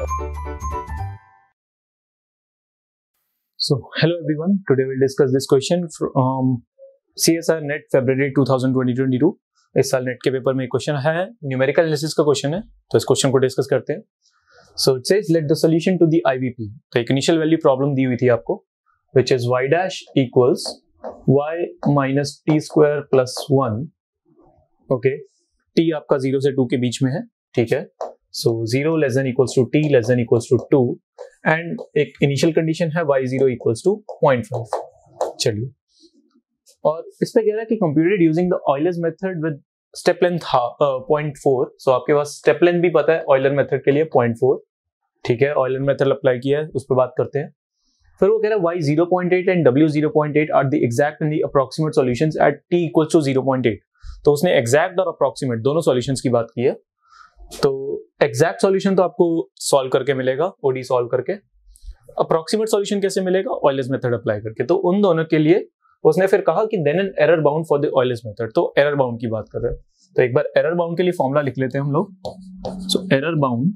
So, hello everyone. Today we'll discuss this question from CSR NET February 2022. इस साल net के paper में एक क्वेश्चन है, न्यूमेरिकल एनालिसिस का क्वेश्चन है, तो इस क्वेश्चन को डिस्कस करते हैं. So it says let the solution to the IVP. तो एक इनिशियल वैल्यू प्रॉब्लम दी हुई थी आपको, which is y dash equals y minus t square plus 1. Okay, t आपका 0 से 2 के बीच में है, ठीक है. So 0 less than equals to t less than equals to 2 and एक इनिशियल कंडीशन है y0 इक्वल्स टू 0.5. चलिए, और इस पे कह रहा है कि computed using the Euler's method with step length 0.4. So आपके पास स्टेप लेंथ भी पता है ऑयलर मेथड के लिए 0.4, ठीक है. ऑयलर मेथड अप्लाई किया है, उस पर बात करते हैं. फिर वो कह रहा है y 0.8 and w 0.8 are the exact and the approximate solutions at t equals to 0.8. तो उसने एग्जैक्ट और अप्रोक्सीमेट दोनों सॉल्यूशंस की बात की है. तो एग्जैक्ट सॉल्यूशन तो आपको सॉल्व करके मिलेगा, ओडी सॉल्व करके. अप्रोक्सीमेट सॉल्यूशन कैसे मिलेगा? ऑयलर्स मेथड अप्लाई करके. तो उन दोनों के लिए उसने फिर कहा कि then an error bound for the Euler's method. तो एरर बाउंड की बात कर रहे हैं, तो एक बार एरर बाउंड के लिए फॉर्मूला लिख लेते हैं हम लोग. So error bound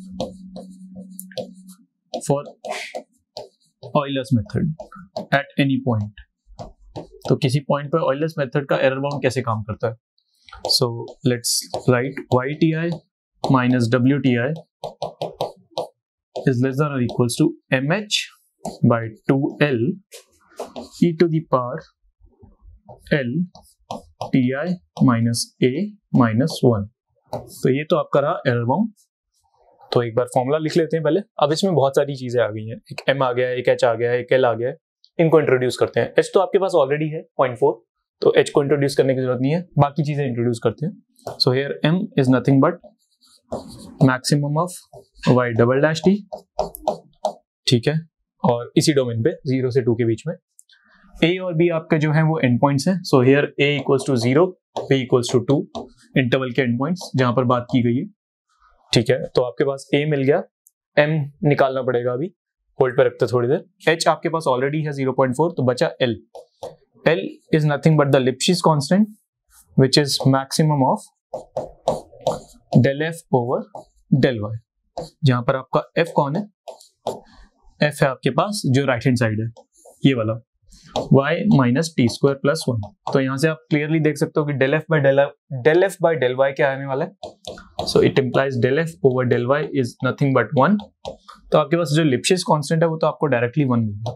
for Euler's method at any point. तो किसी पॉइंट पर ऑयलर्स मेथड का एरर बाउंड कैसे काम करता है? So let's write YTI minus WTI is less than or equals to MH by 2L e to the power L TI minus A minus 1. तो ये तो आपका रहा एरर बाउंड. तो एक बार फॉर्मूला लिख लेते हैं पहले. अब इसमें बहुत सारी चीजें आ गई हैं, एक M आ गया है, एक H आ गया है, एक L आ गया है. इनको इंट्रोड्यूस करते हैं. H तो आपके पास ऑलरेडी है 0.4, तो H को इंट्रोड्यूस करने की जरूरत नहीं है, बाकी चीजें इंट्रोड्यूस करते हैं. So here M is nothing but maximum of y double dash t, ठीक है. और इसी डोमेन पे 0 से 2 के बीच में a और b आपके जो हैं वो एंड पॉइंट्स हैं. So here a equals to 0, b equals to 2, interval के एंड पॉइंट्स जहां पर बात की गई है, ठीक है. तो आपके पास a मिल गया, m निकालना पड़ेगा, अभी होल्ड पे रखते थोड़ी देर. h आपके पास ऑलरेडी है 0.4, तो बचा l. l is nothing but the Lipschitz constant which is maximum of del f over del y. जहां पर आपका f कौन है? f है आपके पास जो राइट हैंड साइड है, ये वाला y minus t square plus 1. तो यहां से आप क्लियरली देख सकते हो कि del f by del y क्या आने वाला है. So it implies del f over del y is nothing but 1. तो आपके पास जो लिप्सिस कांस्टेंट है वो तो आपको डायरेक्टली 1 मिलेगा.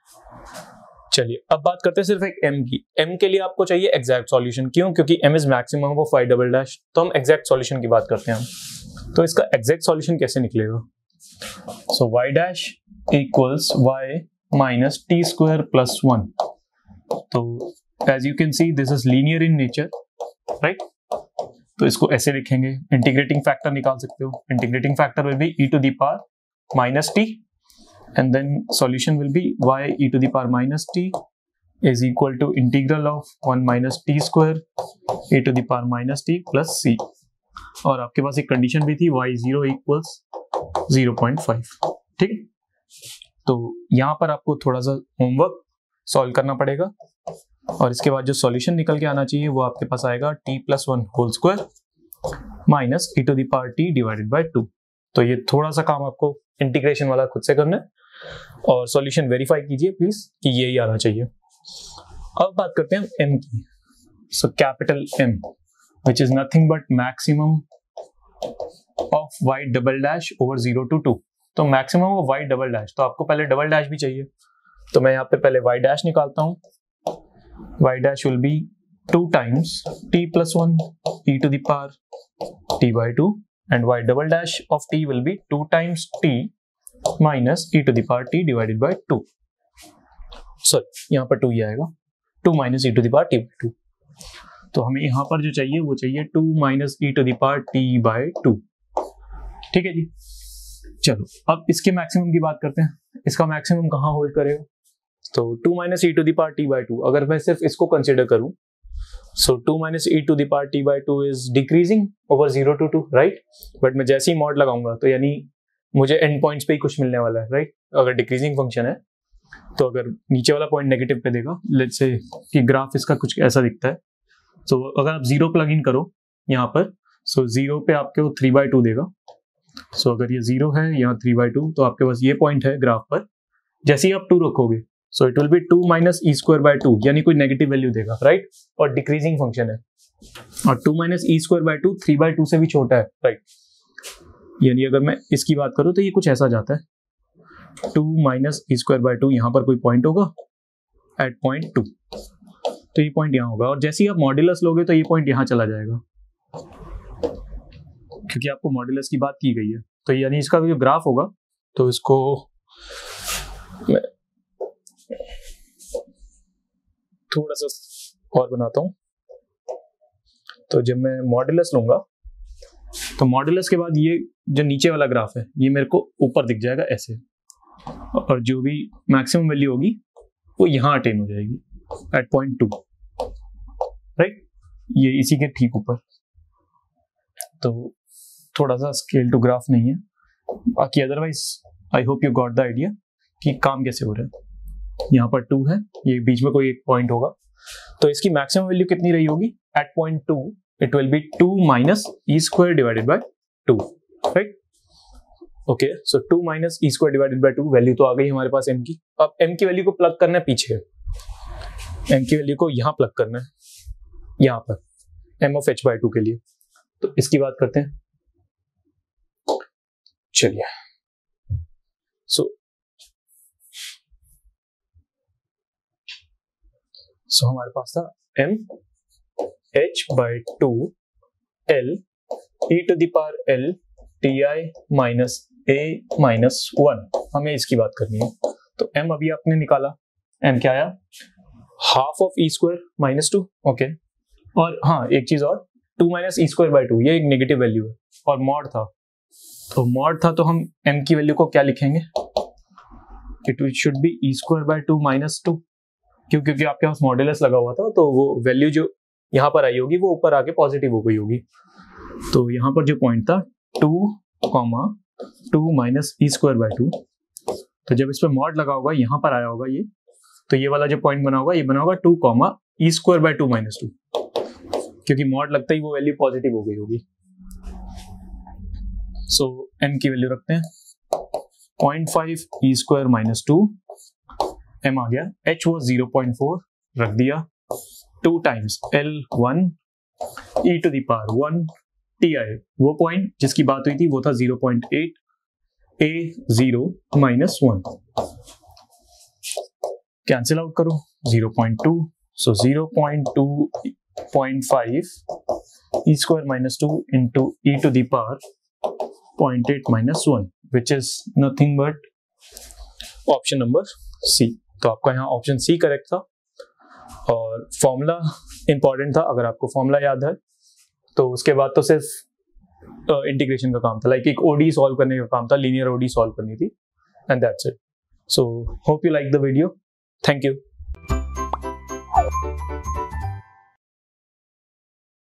चलिए, अब बात करते हैं सिर्फ एक m की. m के लिए आपको चाहिए एग्जैक्ट सॉल्यूशन. क्यों? क्योंकि m is maximum of y double dash. तो हम एग्जैक्ट सॉल्यूशन की बात करते हैं हम. तो इसका एग्जैक्ट सॉल्यूशन कैसे निकलेगा? So y dash equals y minus t square plus 1. तो as you can see this is linear in nature, right. तो इसको ऐसे लिखेंगे. इंटीग्रेटिंग फैक्टर निकाल सकते हो. Integrating factor will be e to the power minus t, and then solution will be y e to the power minus t is equal to integral of 1 minus t square e to the power minus t plus c. और आपके पास एक condition भी थी y0 equals 0.5, ठीक. तो यहाँ पर आपको थोड़ा सा होमवर्क सॉल्व करना पड़ेगा, और इसके बाद जो सॉल्यूशन निकल के आना चाहिए वो आपके पास आएगा t plus 1 whole square minus e to the power t divided by 2. तो ये थोड़ा सा काम आपको इंटीग्रेशन वाला खुद से करना है, और सॉल्यूशन वेरीफाई कीजिए प्लीज कि यही आना चाहिए. अब बात करते हैं m की. So capital M which is nothing but maximum of y double dash over 0 to 2. तो maximum of y double dash, तो आपको पहले डबल डैश भी चाहिए. तो मैं यहाँ पे पहले y डैश निकालता हूँ. y dash will be 2 times t plus 1 e to the power t by 2, and y double dash of t will be 2 times t minus e to the power t divided by 2. Sorry, यहाँ पर 2 ही आएगा. 2 minus e to the power t by 2. तो हमें यहाँ पर जो चाहिए वो चाहिए 2 minus e to the power t by 2. ठीक है जी. चलो, अब इसके मैक्सिमम की बात करते हैं. इसका मैक्सिमम कहाँ होल्ड करेगा? तो 2 minus e to the power t by 2. अगर मैं सिर्फ इसको कंसिडर करूं, so 2 minus e to the power t by 2 is decreasing over 0 to 2, right? But मैं जैसे ही मॉड लगाऊंगा तो यानी मुझे एंड पॉइंट्स पे ही कुछ मिलने वाला है, राइट. अगर डिक्रीजिंग फंक्शन है तो अगर नीचे वाला पॉइंट नेगेटिव पे देगा, लेट्स से कि ग्राफ इसका कुछ ऐसा दिखता है. सो अगर आप 0 प्लग इन करो यहाँ पर, सो 0 पे आपको 3/2 देगा, सो अगर ये 0 है, यहाँ 3/2, तो आपके पास ये पॉइंट है ग्राफ पर। जैसे ही आप 2 रखोगे, so it will be 2 minus e square by 2, यानी कोई नेगेटिव वैल्यू देगा, राइट? और डिक्रीजिंग फंक्शन है, और 2 माइनस ई स्क्वायर बाय 2 3/2 से भी छोटा है, राइट? यानी अगर मैं इसकी बात करूँ तो ये कुछ ऐसा जाता है, 2 माइनस ई स्क्वायर बाय 2, यहाँ पर कोई पॉइंट होगा एट पॉइंट 2, तो ये पॉइंट यहाँ होगा, और जैसे ही आप मॉड्यूलस लोगे तो ये पॉइंट यहाँ चला जाएगा, क्योंकि आपको मॉड्यूलस की बात की गई है। तो यानी इसका जो ग्राफ होगा, तो इसको मैं थोड़ा सा और बनाता हूं। तो जब मैं मॉड्यूलस लूंगा, तो मॉड्यूलस के बाद ये जो नीचे वाला ग्राफ है, ये मेरे को ऊपर दिख जाएगा ऐसे, और जो भी मैक्सिमम वैल्यू होगी वो यहाँ अटेन हो जाएगी एट पॉइंट 2, राइट? ये इसी के ठीक ऊपर। तो थोड़ा सा स्केल टू ग्राफ नहीं है, बाकी otherwise I hope you got the idea कि काम कैसे हो रहा है। यहाँ पर 2 है, ये बीच में कोई एक पॉइंट होगा, तो इसकी मैक्सिमम वैल्यू कितनी रही होगी? At point 2 it will be 2 minus e square divided by 2, right? Okay, so 2 minus e square divided by 2, value तो आ गई हमारे पास m की। अब m की वैल्यू को प्लग करना है पीछे, m की वैल्यू को यहाँ प्लग करना है, यहाँ पर m ऑफ h बाय 2 के लिए। तो इसकी बात करते हैं, चलिए। सो हमारे पास था m h by 2 l e to the power l ti minus a minus 1, हमें इसकी बात करनी है। तो m अभी आपने निकाला, m क्या आया? Half of e square minus 2, okay. और हाँ, एक चीज और, 2 माइनस ई स्क्वायर बाय 2, ये एक नेगेटिव वैल्यू है, और मॉड था, तो मॉड था, तो हम m की वैल्यू को क्या लिखेंगे? It should be e square by 2 minus 2, क्योंकि आपके पास मॉड्यूलस लगा हुआ था, तो वो वैल्यू जो यहाँ पर आई होगी वो ऊपर आके पॉजिटिव हो गई होगी। तो यहाँ पर जो पॉइंट था 2 माइनस ई स्क्वायर बाय 2, तो जब इस पर मॉड लगा होगा, यहाँ पर आया होगा ये, तो ये वाला जो पॉइंट बना होगा, ये बना होगा 2 ई स्क्वायर बाय 2 माइनस 2, क्योंकि मॉड लगता ही वो वैल्यू पॉजिटिव हो गई होगी। सो m की वैल्यू रखते हैं 0.5 ई स्क्वायर माइनस 2, m आ गया, h वो 0.4 रख दिया, 2 times L1 e to the power 1 ti, वो पॉइंट जिसकी बात हुई थी वो था 0.8 a0 माइनस 1, कैंसिल आउट करो, 0.2, so 0.2.5 e square minus 2 into e to the power 0.8 minus 1, which is nothing but option number C. तो आपका यहाँ ऑप्शन सी करेक्ट था, और फॉर्मूला इंपॉर्टेंट था। अगर आपको फॉर्मूला याद है तो उसके बाद तो सिर्फ इंटीग्रेशन का काम था, लाइक एक ओडी सॉल्व करने का काम था, लीनियर ओडी सॉल्व करनी थी, and that's it. So hope you like the video, thank you.